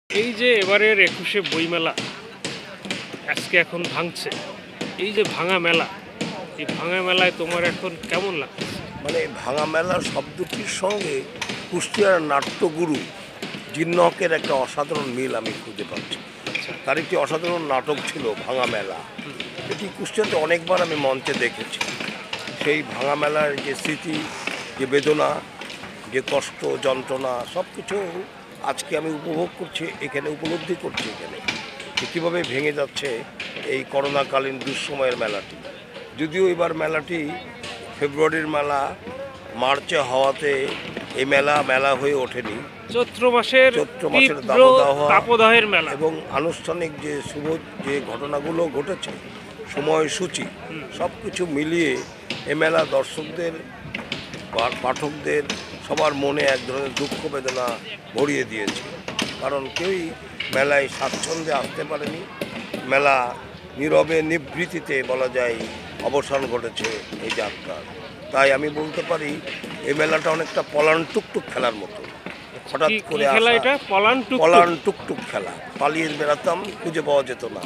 এই যে এবারের ২১শে বইমেলা আজকে এখন ভাঙছে, এই যে ভাঙা মেলা, এই ভাঙা মেলায় তোমার এখন কেমন লাগছে? মানে ভাঙা মেলার শব্দটির সঙ্গে কুষ্টিয়ার নাট্যগুরু জিন্ন হকের একটা অসাধারণ মিল আমি খুঁজে পাচ্ছি। তার একটি অসাধারণ নাটক ছিল ভাঙা মেলা। এটি কুষ্টিয়াতে অনেকবার আমি মঞ্চে দেখেছি। সেই ভাঙা মেলার যে স্মৃতি, যে বেদনা, যে কষ্ট, যন্ত্রণা, সব কিছু আজকে আমি উপভোগ করছি, এখানে উপলব্ধি করছি এখানে কীভাবে ভেঙে যাচ্ছে এই করোনাকালীন দুঃসময়ের মেলাটি। যদিও এবার মেলাটি ফেব্রুয়ারির মেলা, মার্চে হওয়াতে এই মেলা হয়ে ওঠেনি। চৈত্র মাসের তাপদাহের মেলা এবং আনুষ্ঠানিক যে শুভ যে ঘটনাগুলো ঘটেছে, সময়সূচি সব কিছু মিলিয়ে এ মেলা দর্শকদের, পাঠকদের সবার মনে এক ধরনের দুঃখ বেদনা ভরিয়ে দিয়েছে। কারণ কেউই মেলায় স্বাচ্ছন্দ্যে আসতে পারেনি। মেলা নীরবে নিভৃতিতে বলা যায় অবসান ঘটেছে এই যাত্রার। তাই আমি বলতে পারি এই মেলাটা অনেকটা পলান টুকটুক খেলার মতো। হঠাৎ করে পলান টুকটুক খেলা, পালিয়ে বেড়াতাম, খুঁজে পাওয়া যেত না।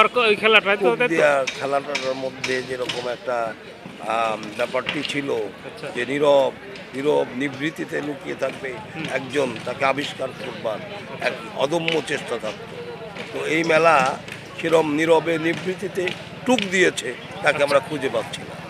খেলাটার মধ্যে যেরকম একটা ব্যাপারটি ছিল যে নীরব নিভৃতিতে লুকিয়ে থাকবে একজন, তাকে আবিষ্কার করবার এক অদম্য চেষ্টা থাকতো। তো এই মেলা সেরম নীরবে নিভৃতিতে টুক দিয়েছে, তাকে আমরা খুঁজে পাচ্ছি না।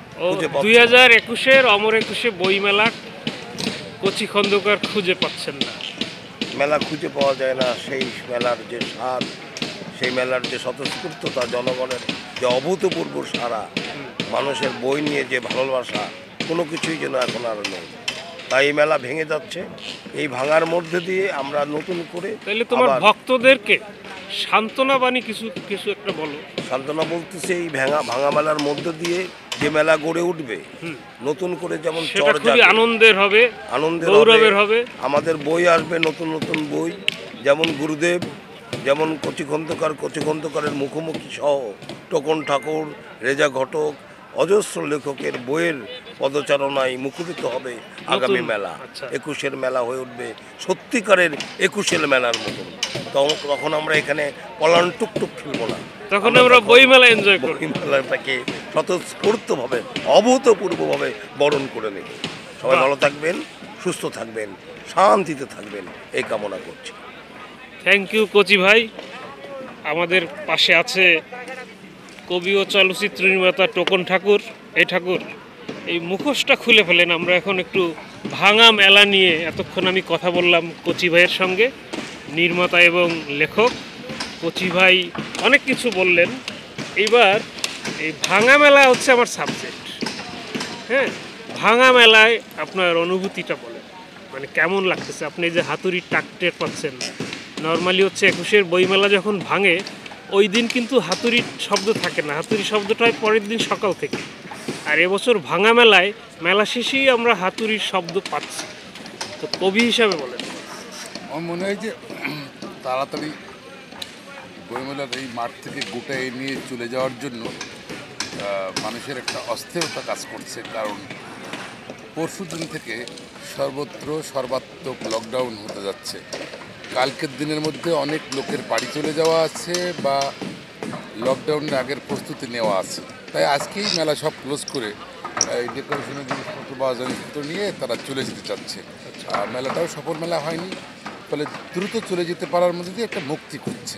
2021-এর অমর ২১শে বই মেলা কচি খন্দকার খুঁজে পাচ্ছেন না। মেলা খুঁজে পাওয়া যায় না। সেই মেলার যে স্বাদ, সেই মেলার যে স্বতঃস্ফূর্ততা, জনগণের যে অভূতপূর্ব সারা, মানুষের বই নিয়ে যে ভালোবাসা, কোনো কিছুই যেন এখন আর নেই। তাই এই মেলা ভেঙে যাচ্ছে। এই ভাঙার মধ্যে দিয়ে আমরা নতুন করে তাহলে তোমার ভক্তদেরকে সান্ত্বনা বাণী কিছু একটা বলো। সান্ত্বনা বলতেছে এই ভাঙা মেলার মধ্যে দিয়ে যে মেলা গড়ে উঠবে নতুন করে, যেমন আনন্দের হবে, আমাদের বই আসবে, নতুন নতুন বই, যেমন গুরুদেব, যেমন কচি খন্দকারের মুখোমুখি সহ টোকন ঠাকুর, রেজা ঘটক, অজস্র লেখকের বইয়ের পদচারণায় মুখরিত হবে আগামী মেলা। ২১শে মেলা হয়ে উঠবে সত্যিকারের ২১শে মেলার মতন। তখন আমরা এখানে পলান টুকটুক খেলবো না, তখন আমরা বই মেলা এনজয় করব। বই মেলাটাকে স্বতঃস্ফূর্তভাবে, অভূতপূর্বভাবে বরণ করে নেব। সবাই ভালো থাকবেন, সুস্থ থাকবেন, শান্তিতে থাকবেন, এই কামনা করছি। থ্যাংক ইউ কচি ভাই। আমাদের পাশে আছে কবি ও চলচ্চিত্র নির্মাতা টোকন ঠাকুর। এই মুখোশটা খুলে ফেলেন। আমরা এখন একটু ভাঙা মেলা নিয়ে এতক্ষণ আমি কথা বললাম কচি ভাইয়ের সঙ্গে, নির্মাতা এবং লেখক। কচি ভাই অনেক কিছু বললেন। এইবার এই ভাঙা মেলা হচ্ছে আমার সাবজেক্ট। হ্যাঁ, ভাঙা মেলায় আপনার অনুভূতিটা বলেন, মানে কেমন লাগতেছে? আপনি যে হাতুড়ির টাক টের পাচ্ছেন। নর্মালি হচ্ছে ২১শে বইমেলা যখন ভাঙে ওই দিন কিন্তু হাতুড়ির শব্দ থাকে না, হাতুড়ি শব্দটা হয় পরের দিন সকাল থেকে। আর এবছর ভাঙা মেলায় মেলা শেষেই আমরা হাতুড়ির শব্দ পাচ্ছি। তো কবি হিসাবে বলেন। আমার মনে হয় যে তাড়াতাড়ি বইমেলার এই মাঠ থেকে গোটায় নিয়ে চলে যাওয়ার জন্য মানুষের একটা অস্থিরতা কাজ করছে। কারণ পরশু দিন থেকে সর্বাত্মক লকডাউন হতে যাচ্ছে। কালকের দিনের মধ্যে অনেক লোকের বাড়ি চলে যাওয়া আছে বা লকডাউনের আগের প্রস্তুতি নেওয়া আছে। তাই আজকেই মেলা সব ক্লোজ করে এই ডেকোরেশনের জিনিসপত্র বা জিনিসপত্র নিয়ে তারা চলে যেতে চাচ্ছে। মেলাটাও সফল মেলা হয়নি, ফলে দ্রুত চলে যেতে পারার মধ্যে দিয়ে একটা মুক্তি করছে।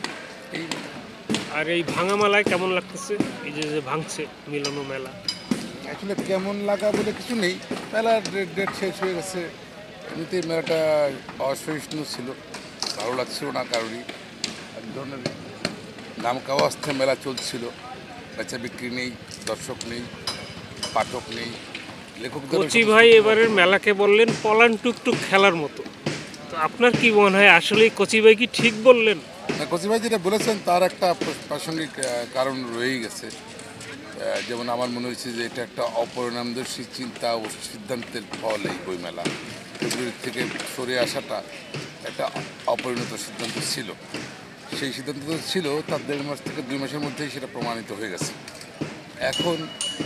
আর এই ভাঙা মেলায় কেমন লাগতেছে? এই যে ভাঙছে মিলন মেলা, আসলে কেমন লাগা বলে কিছু নেই। মেলার ডেট শেষ হয়ে গেছে। এমনিতেই মেলাটা অসহিষ্ণু ছিল, ভালো লাগছিল না কারোরই। এক ধরনের নামকাওয়াস্তে মেলা চলছিল, বেচা বিক্রি নেই, দর্শক নেই, পাঠক নেই, লেখকদের। কচি ভাই এবারের মেলাকে বললেন পলান টুকটুক খেলার মতো। তো আপনার কি মনে হয়, আসলে কচি ভাই কি ঠিক বললেন? না, কচি ভাই যেটা বলেছেন তার একটা প্রাসঙ্গিক কারণ রয়েই গেছে। যেমন আমার মনে হয়েছে যে এটা একটা অপরিণামদর্শী চিন্তা ও সিদ্ধান্তের ফল। এই বইমেলা ফেব্রুয়ারি থেকে সরে আসাটা একটা অপরিণত সিদ্ধান্ত ছিল। সেই সিদ্ধান্ত ছিল তার ১.৫ মাস থেকে ২ মাসের মধ্যেই সেটা প্রমাণিত হয়ে গেছে। এখন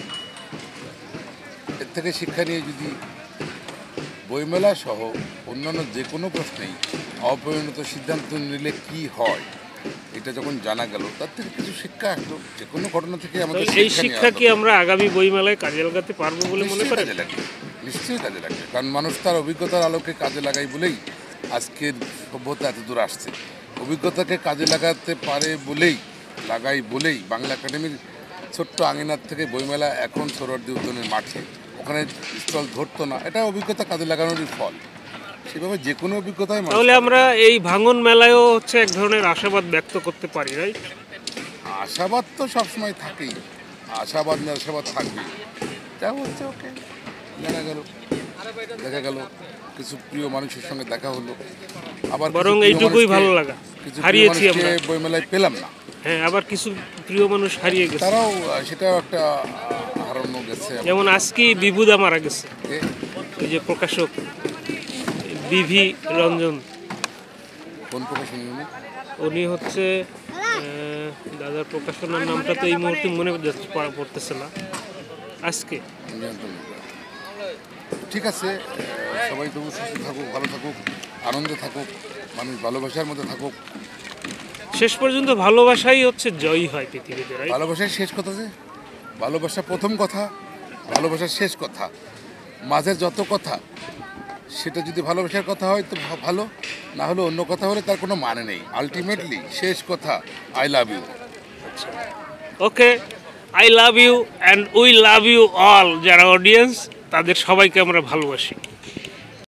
এর থেকে শিক্ষা নিয়ে যদি বইমেলা সহ অন্যান্য যে কোনো প্রশ্নেই অপরিণত সিদ্ধান্ত নিলে কি হয় এটা যখন জানা গেল, তার থেকে কিছু শিক্ষা আসলো। যে কোনো ঘটনা থেকে আমাদের তাহলে এই শিক্ষা কি আমরা আগামী বইমেলায় কাজে লাগাতে পারবো বলে মনে নিশ্চয়ই করেন? কাজে লাগবে, নিশ্চয়ই কাজে লাগবে। কারণ মানুষ তার অভিজ্ঞতার আলোকে কাজে লাগাই বলেই আজকের সভ্যতা এত দূর আসছে। অভিজ্ঞতাকে কাজে লাগাতে পারে বলেই বাংলা একাডেমির ছোট্ট আঙিনার থেকে বইমেলা এখন সোহরাওয়ার্দী উদ্যানের মাঠে, ওখানে স্টল ধরতো না। এটা অভিজ্ঞতা কাজে লাগানোরই ফল। সেভাবে যে কোনো অভিজ্ঞতায় তাহলে আমরা এই ভাঙন মেলায়ও হচ্ছে এক ধরনের আশাবাদ ব্যক্ত করতে পারি, রাইট? আশাবাদ তো সবসময় থাকেই, আশাবাদ নিরাশাবাদ থাকবেই। যা হচ্ছে ওকে দেখা গেল কিছু প্রিয় মানুষের সঙ্গে দেখা হলো, আবার বরং এইটুকুই ভালো লাগা, হারিয়েছি আমরা বইমেলায় পেলাম না। হ্যাঁ, আবার কিছু প্রিয় মানুষ হারিয়ে গেছে, তারাও সেটাও একটা হারানো গেছে। যেমন আজকেই বিভুদা মারা গেছে, এই যে প্রকাশক বিভি রঞ্জন। কোন প্রকাশনী উনি? উনি হচ্ছে দাদার প্রকাশনার নামটা তো এই মুহূর্তে মনে পড়তেছে না আজকে। ঠিক আছে, সবাই তবু সুস্থ থাকুক, ভালো থাকুক, আনন্দে থাকুক, মানুষ ভালোবাসার মধ্যে থাকুক। শেষ পর্যন্ত ভালোবাসাই হচ্ছে জয়ী হয় পৃথিবীতে, রাইট? ভালোবাসার শেষ কথা, যে ভালোবাসা প্রথম কথা, ভালোবাসার শেষ কথা, মাঝের যত কথা সেটা যদি ভালোবাসার কথা হয় তো ভালো, না হলে অন্য কথা হলে তার কোনো মানে নেই। আলটিমেটলি শেষ কথা I love you. Okay, I love you and we love you all. যারা অডিয়েন্স তাদের সবাইকে আমরা ভালোবাসি।